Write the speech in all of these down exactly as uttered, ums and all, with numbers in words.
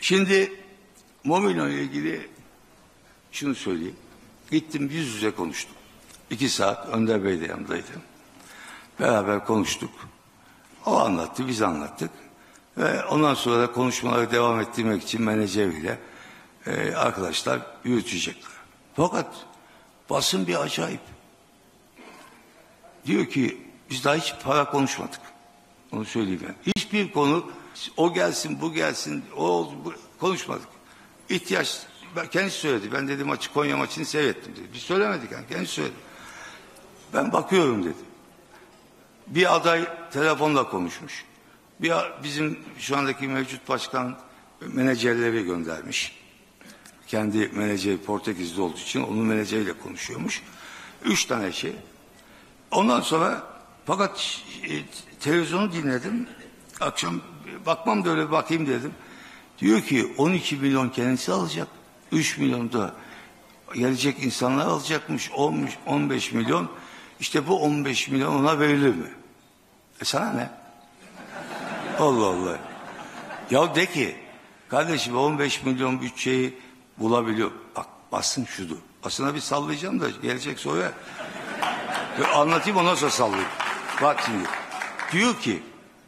Şimdi Mourinho ile ilgili şunu söyleyeyim. Gittim yüz yüze konuştum. İki saat Önder Bey de yanındaydı. Beraber konuştuk. O anlattı, biz anlattık. Ve ondan sonra da konuşmaları devam ettirmek için menajeriyle e, arkadaşlar yürütecekler. Fakat basın bir acayip. Diyor ki biz daha hiç para konuşmadık. Onu söyleyeyim ben. Hiçbir konu o gelsin bu gelsin o bu, konuşmadık. İhtiyaç kendisi söyledi. Ben dedim maçı Konya maçını seyrettim dedi. Biz söylemedik yani kendisi söyledi. Ben bakıyorum dedi. Bir aday telefonla konuşmuş. Bir bizim şu andaki mevcut başkan menajerleri göndermiş. Kendi menajeri Portekizli olduğu için onun menajeriyle konuşuyormuş. Üç tane şey. Ondan sonra fakat e, televizyonu dinledim. Akşam bakmam da öyle bakayım dedim. Diyor ki on iki milyon kendisi alacak. üç milyon da gelecek insanlar alacakmış. on beş milyon. İşte bu on beş milyon ona verilir mi? E sana ne? Allah Allah. Ya de ki kardeşim on beş milyon bütçeyi bulabiliyor. Bak basın şudur. Basına bir sallayacağım da gelecek sonra anlatayım ondan sonra sallayayım. Bak şimdi. Diyor ki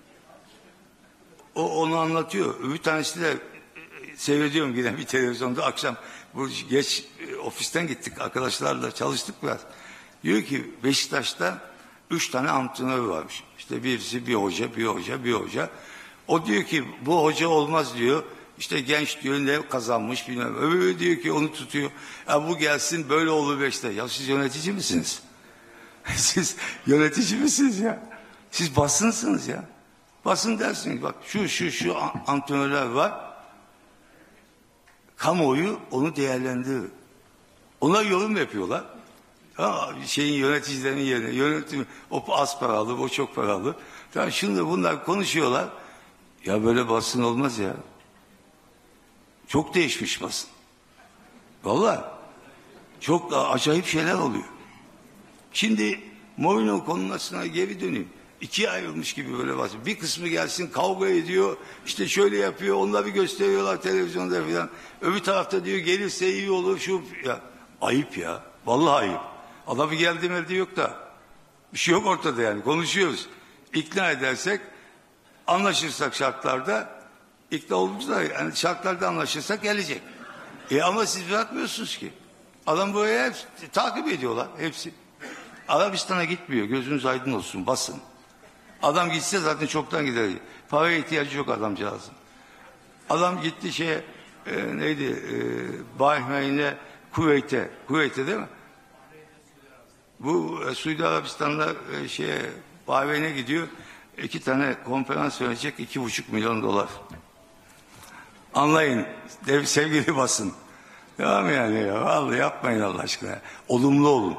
o onu anlatıyor. Bir tanesi de seyrediyorum yine bir televizyonda akşam bu geç ofisten gittik arkadaşlarla çalıştık biraz. Diyor ki Beşiktaş'ta üç tane antrenör varmış. İşte birisi bir hoca, bir hoca, bir hoca. O diyor ki bu hoca olmaz diyor. İşte genç diyor ne kazanmış bilmem. Öbürü diyor ki onu tutuyor. Ya bu gelsin böyle olur Beşiktaş. Ya siz yönetici misiniz? Siz yönetici misiniz ya? Siz basınsınız ya. Basın dersiniz bak şu şu şu antrenörler var. Kamuoyu onu değerlendirir. Ona yorum yapıyorlar. Ha, şeyin yöneticilerin yerine yönetim o az paralı, o çok paralı. Tamam şimdi bunlar konuşuyorlar. Ya böyle basın olmaz ya. Çok değişmiş basın. Vallahi çok acayip şeyler oluyor. Şimdi Mourinho konusuna geri döneyim. İkiye ayrılmış gibi böyle basın. Bir kısmı gelsin kavga ediyor. İşte şöyle yapıyor. Onları gösteriyorlar televizyonda falan. Öbür tarafta diyor gelirse iyi olur şu. Ya ayıp ya. Vallahi ayıp. Adamı geldi mi yok da. Bir şey yok ortada yani. Konuşuyoruz. İkna edersek anlaşırsak şartlarda ikna olursa yani şartlarda anlaşırsak gelecek. E ama siz bırakmıyorsunuz ki. Adam buraya hep takip ediyorlar. Hepsi. Arabistan'a gitmiyor. Gözünüz aydın olsun. Basın. Adam gitse zaten çoktan gider. Paraya ihtiyacı yok adamcağızın. Adam gitti şeye e, neydi e, Bahreyn'e Kuveyt'e. Kuveyt'e değil mi? Bu e, Suudi Arabistan'da e, şeye Bahreyn'e gidiyor. İki tane konferans verecek iki buçuk milyon dolar. Anlayın dev, sevgili basın. Tamam yani ya. Vallahi yapmayın Allah aşkına. Olumlu olun.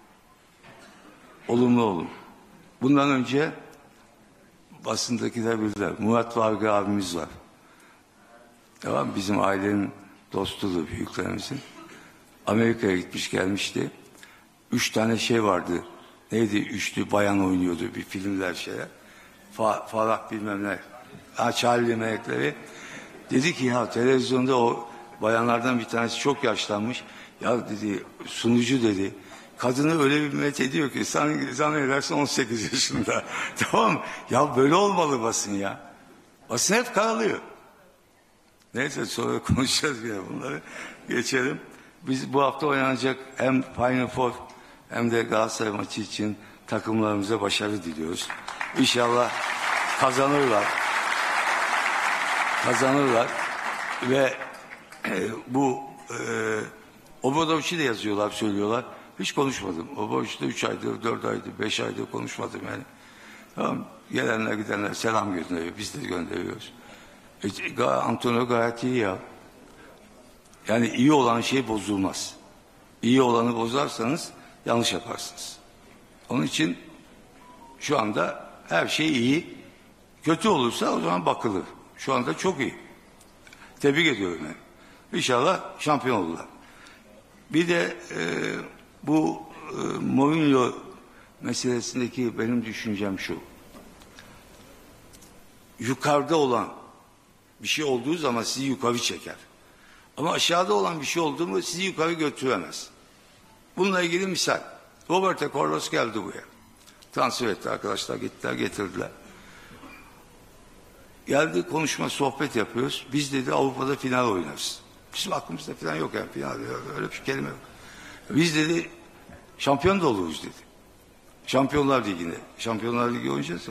Olumlu olun. Bundan önce basındakiler bildiler. Murat Vargı abimiz var. Tamam bizim ailenin dostudur büyüklerimizin. Amerika'ya gitmiş gelmişti. Üç tane şey vardı. Neydi? Üçlü bayan oynuyordu bir filmler şeyler. Fa Farah bilmem ne. Ha, Charlie melekleri. Dedi ki ya televizyonda o bayanlardan bir tanesi çok yaşlanmış. Ya dedi sunucu dedi. Kadını öyle bir met ediyor ki zannedersin on sekiz yaşında. Tamam ya böyle olmalı basın ya. Basın hep karalıyor. Neyse sonra konuşacağız yine bunları. Geçelim. Biz bu hafta oynanacak hem Final Four hem de Galatasaray maçı için takımlarımıza başarı diliyoruz. İnşallah kazanırlar. Kazanırlar. Ve e, bu e, Obradoviç'i de yazıyorlar, söylüyorlar. Hiç konuşmadım. Obradoviç'te üç aydır, dört aydır, beş aydır konuşmadım yani. Tamam. Gelenler gidenler selam gönderiyor. Biz de gönderiyoruz. E, Antonio gayet iyi ya. Yani iyi olan şey bozulmaz. İyi olanı bozarsanız yanlış yaparsınız. Onun için şu anda her şey iyi. Kötü olursa o zaman bakılır. Şu anda çok iyi. Tebrik ediyorum yani. İnşallah şampiyon olurlar. Bir de e, bu e, Mourinho meselesindeki benim düşüncem şu. Yukarıda olan bir şey olduğu zaman sizi yukarı çeker. Ama aşağıda olan bir şey oldu mu sizi yukarı götüremez. Bununla ilgili misal. Roberto Carlos geldi buraya. Transfer etti, arkadaşlar gittiler getirdiler. Geldi, konuşma sohbet yapıyoruz. Biz dedi Avrupa'da final oynarız. Bizim aklımızda falan yok yani, final öyle bir kelime yok. Biz dedi şampiyon da oluruz dedi. Şampiyonlar Ligi'nde. Şampiyonlar Ligi oynayacağız ya.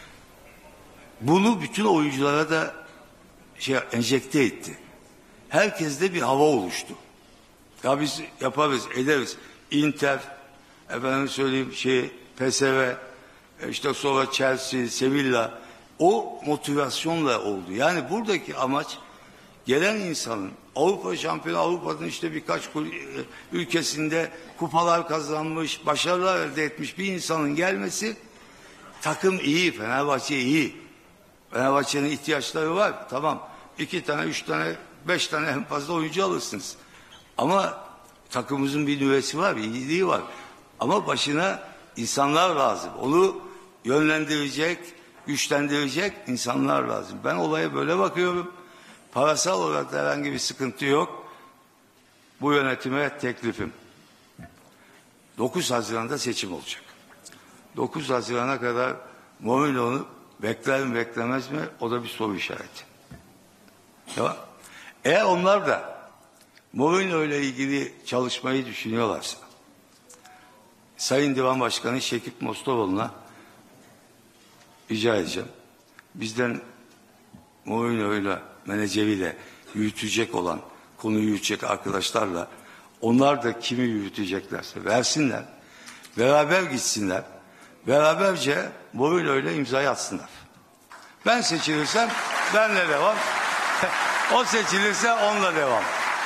Bunu bütün oyunculara da şey enjekte etti. Herkeste bir hava oluştu. Ya biz yaparız, ederiz. Inter, efendim söyleyeyim şey, P S V, işte sonra Chelsea, Sevilla, o motivasyonla oldu. Yani buradaki amaç gelen insanın Avrupa şampiyonu, Avrupa'nın işte birkaç ülkesinde kupalar kazanmış, başarılar elde etmiş bir insanın gelmesi. Takım iyi, Fenerbahçe iyi. Fenerbahçe'nin ihtiyaçları var. Tamam. İki tane, üç tane, beş tane en fazla oyuncu alırsınız. Ama takımımızın bir nüvesi var, bir iyiliği var. Ama başına insanlar lazım. Onu yönlendirecek, güçlendirecek insanlar lazım. Ben olaya böyle bakıyorum. Parasal olarak da herhangi bir sıkıntı yok. Bu yönetime teklifim. dokuz Haziran'da seçim olacak. dokuz Haziran'a kadar Mourinho'nu bekler mi beklemez mi? O da bir soru işareti. Tamam. Eğer onlar da Mourinho ile ilgili çalışmayı düşünüyorlarsa, Sayın Divan Başkanı Şekip Mostaroğlu'na rica edeceğim. Bizden Mourinho ile menajeriyle yürütecek olan, konuyu yürütecek arkadaşlarla, onlar da kimi yürüteceklerse versinler, beraber gitsinler, beraberce Mourinho ile imzayı atsınlar. Ben seçilirsem benle devam, o seçilirse onunla devam.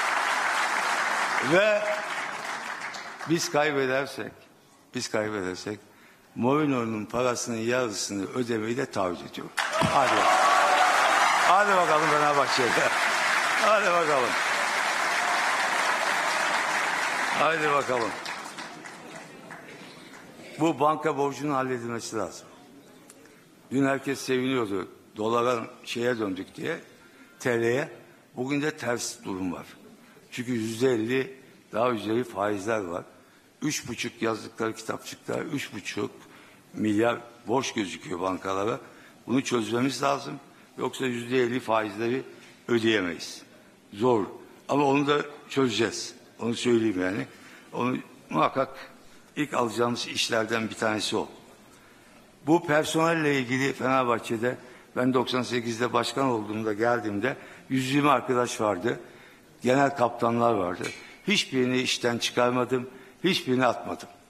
Ve biz kaybedersek, biz kaybedersek Mourinho'nun parasının yarısını ödemeyi de taahhüt ediyorum. Hadi bakalım. Hadi bakalım Fenerbahçe'ye. Hadi bakalım. Hadi bakalım. Bu banka borcunun halledilmesi lazım. Dün herkes seviniyordu. Dolara şeye döndük diye. T L'ye. Bugün de ters durum var. Çünkü yüzde elli daha üzeri faizler var. Üç buçuk yazdıkları kitapçıklar, üç buçuk milyar borç gözüküyor bankalara. Bunu çözmemiz lazım. Yoksa yüzde elli faizleri ödeyemeyiz. Zor. Ama onu da çözeceğiz. Onu söyleyeyim yani. Onu muhakkak ilk alacağımız işlerden bir tanesi o. Bu personelle ilgili Fenerbahçe'de ben doksan sekizde başkan olduğumda geldiğimde yüz yirmi arkadaş vardı. Genel kaptanlar vardı. Hiçbirini işten çıkarmadım. Hiçbirini atmadım.